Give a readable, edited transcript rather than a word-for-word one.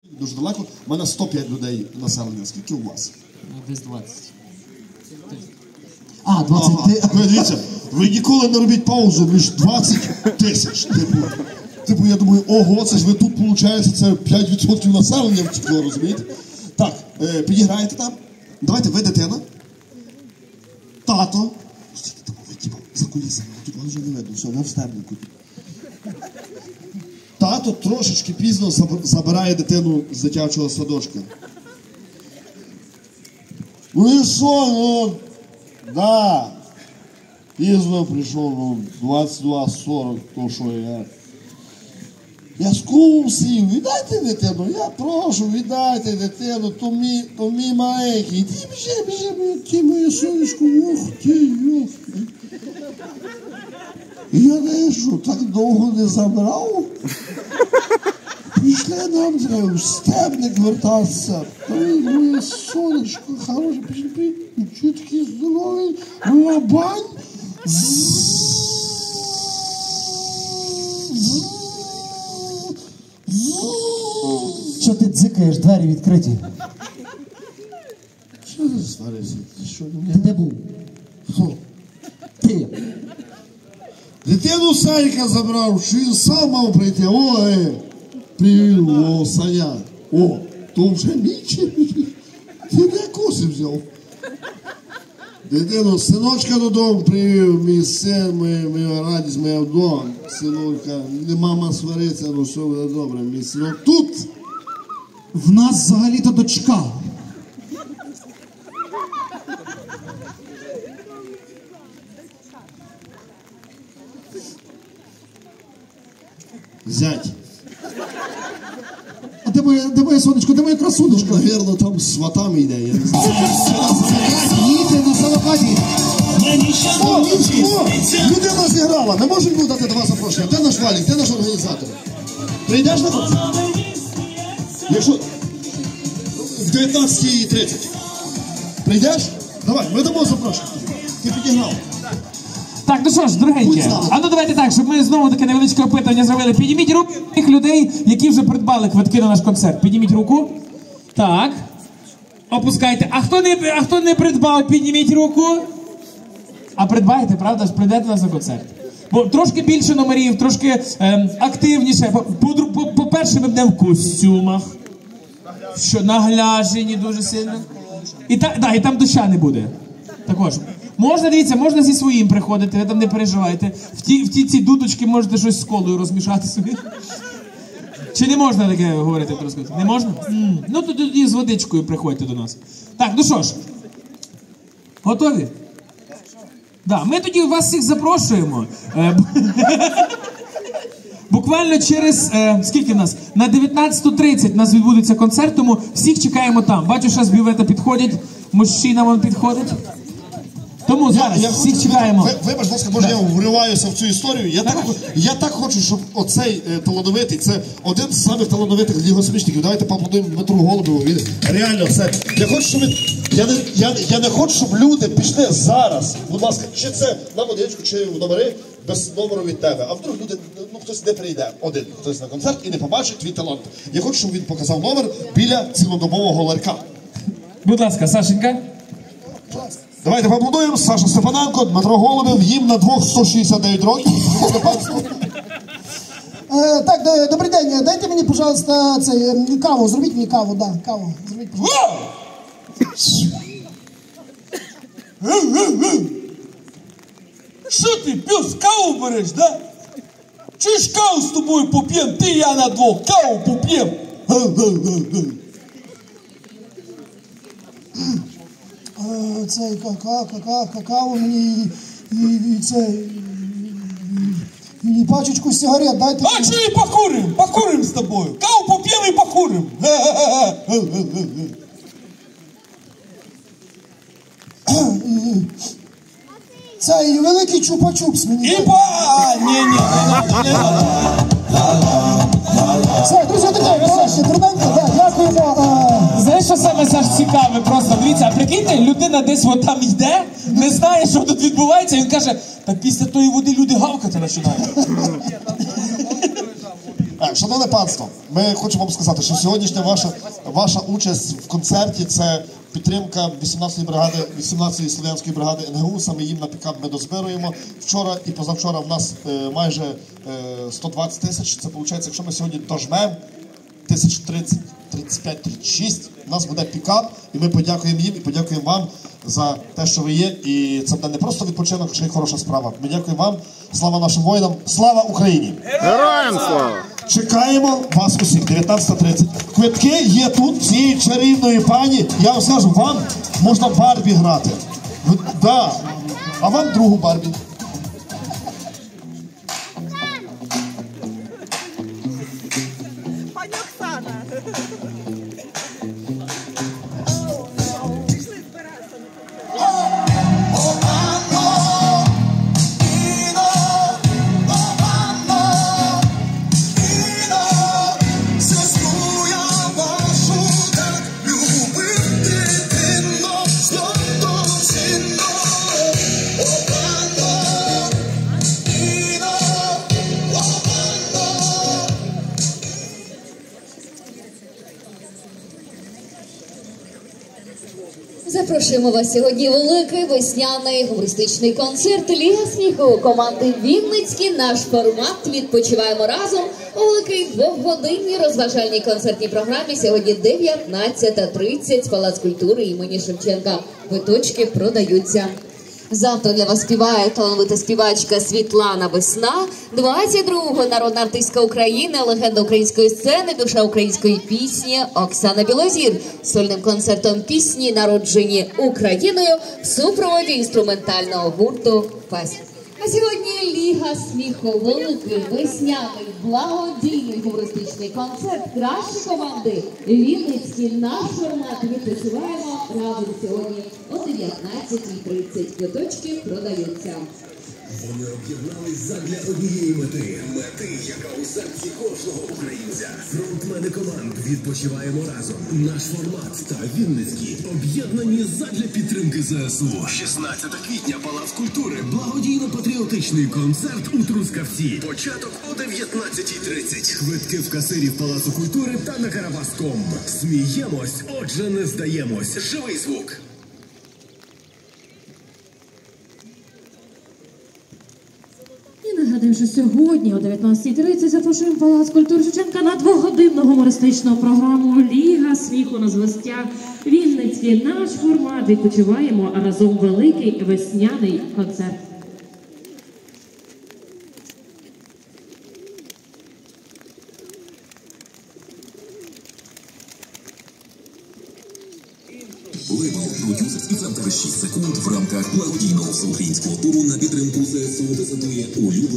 Дуже далеко. У мене 105 людей населення. Скільки у вас? Десь 20. А, 20. Ви дивіться, ви ніколи не робіть паузу між 20 тисяч. Типу, я думаю, ого, це ж ви тут, виходить, це 5% населення втекло, розумієте? Так, підіграєте там. Давайте, ви дитина. Тато. Ви, типу, за кулісами. Тут вас вже не видно, все, ви в стебнику. Тато трошечки пізно забирає дитину з дитячого садочка. Ну і що, ну, да, пізно прийшов, ну, 22:40, то що я скув сів, віддайте дитину, я прошу, віддайте дитину, то мій маленький, іди, біжи, ти моє сонечко, ох ти, йох. Я не що, так довго не забрав? Пішли нам треба в стебник вертатися. Моє сонечко, хороше, пішли, чого такий здоровий, лабань. Що ти дзикаєш, двері відкриті? Що ти сваришся? Ти де був? Хто? Ти. Дитину Санька забрав, що він сам мав прийти. Привіт, о, Саня. О, то вже мій чи? Ти де коси взяв? Дитину, синочка додому привів, мій син, моя радість, моя вдома. Синочка, не мама свариться, ну все буде добре, мій синок тут. В нас взагалі-то дочка. Зять. А де моє сонечко, де моє красунечко? Навірно, там з сватами йде, я не знаю. Їдьте на самокаті. Людина зіграла, не можемо йому дати два запрошення. Де наш Валік, де наш організатор? Прийдеш на концерт? Якщо в 19:30. Прийдеш? Давай, ми дамо запрошення. Ти підіграв. Так, ну що ж, дорогенькі, а ну давайте так, щоб ми знову таке невеличке опитування зробили. Підніміть руки тих людей, які вже придбали квитки на наш концерт. Підніміть руку. Так. Опускайте. А хто не придбав, підніміть руку. А придбаєте, правда ж, прийдете на цей концерт. Бо трошки більше номерів, трошки активніше. По-перше, ми будемо в костюмах. Що нагляжені дуже сильно. І там доща не буде. Також. Можна, дивіться, можна зі своїм приходити, ви там не переживайте. В ці дудочки можете щось з колою розмішати собі. Чи не можна таке говорити? Не можна? Ну, тоді з водичкою приходьте до нас. Так, ну що ж. Готові? Да, ми тоді вас всіх запрошуємо. Буквально через, скільки нас? На 19:30 нас відбудеться концерт, тому всіх чекаємо там. Бачу, що з бювета підходять, мужчина вам підходить. Тому зараз всіх чекаємо. Вибач, будь ласка, може я вриваюся в цю історію. Я так хочу, щоб оцей талановитий, це один з самих талановитих лігосмішників. Давайте поаплодуємо Дмитру Голубову. Він реально це. Я хочу, щоб я не хочу, щоб люди пішли зараз. Будь ласка, чи це на водичку, чи в номери без номеру від тебе. А вдруг люди, ну хтось не прийде один, хтось на концерт і не побачить твій талант. Я хочу, щоб він показав номер біля цілодобового ларька. Будь ласка, Сашенька. Давайте поаплодуємо. Саша Степаненко, Дмитро Голубів, їм на двох 169 років. Так, добрий день, дайте мені, пожалуйста, каву, зробіть мені каву, да, каву. Зробіть, пожалуйста. Що ти, пес, каву береш, да? Чи ж каву з тобою поп'єм, ти і я на двох, каву поп'єм. Цей какао мені і цей і пачечку сигарет дайте. А чи і покурим з тобою. Каву поп'єм і покурим. Цей великий чупа-чупс мені. І ні. Все, друзі, таке, нарешті, труденько, да, дякуємо. Знаєш, що саме, Саш, цікаве просто? Дивіться, а прикиньте, людина десь от там йде, не знає, що тут відбувається, і він каже, так після тої води люди гавкати починають. Шановне панство, ми хочемо вам сказати, що сьогоднішня ваша участь в концерті – це підтримка 18-ї Слов'янської бригади НГУ, саме їм на пікап ми дозбируємо. Вчора і позавчора в нас майже 120 тисяч, це виходить, якщо ми сьогодні дожмемо 1030, 35, 36, у нас буде пікап, і ми подякуємо їм і подякуємо вам за те, що ви є, і це буде не просто відпочинок, а ще й хороша справа. Ми дякуємо вам, слава нашим воїнам, слава Україні! Героям слава! Чекаємо вас усіх, 19:30. Квитки є тут, цієї чарівної пані. Я вам скажу, вам можна Барбі грати. Да. А вам другу Барбі. Пані Оксана. Пішли збиратися. Запрошуємо вас сьогодні великий весняний гумористичний концерт Ліга сміху команди Вінницький. Наш формат «Відпочиваємо разом» у великій двохгодинній розважальній концертній програмі. Сьогодні 19:30, Палац культури імені Шевченка. Квиточки продаються. Завтра для вас співає талановита співачка Світлана Весна, 22-го народна артистка України, легенда української сцени, душа української пісні Оксана Білозір. Сольним концертом пісні, народжені Україною, в супроводі інструментального гурту «Фест». А сьогодні Ліга сміху, великий весняний благодійний гумористичний концерт. Кращі команди Вінницькі. Наш формат «Відпочиваємо разом» сьогодні о 19:30. Квиточки продаються. Вони об'єднались задля однієї мети, яка у серці кожного українця. Фронтмени команд «Відпочиваємо разом», наш формат та Вінницькі об'єднані задля підтримки ЗСУ. 16 квітня, Палац культури, благодійно-патріотичний концерт у Трускавці. Початок о 19:30. Квитки в касирів Палацу культури та на Карабас.ком. Сміємось, отже не здаємось. Живий звук. Нагадую, що сьогодні о 19:30 запрошуємо Палац культури Шевченка на двогодинну гумористичну програму «Ліга сміху» на звестях Вінницький. Наш формат «Відпочиваємо разом» великий весняний концерт. Лебо, продюсер і центр 6 секунд в рамках благодійного всеукраїнського туру на підтримку ЗСУ презентує улюблений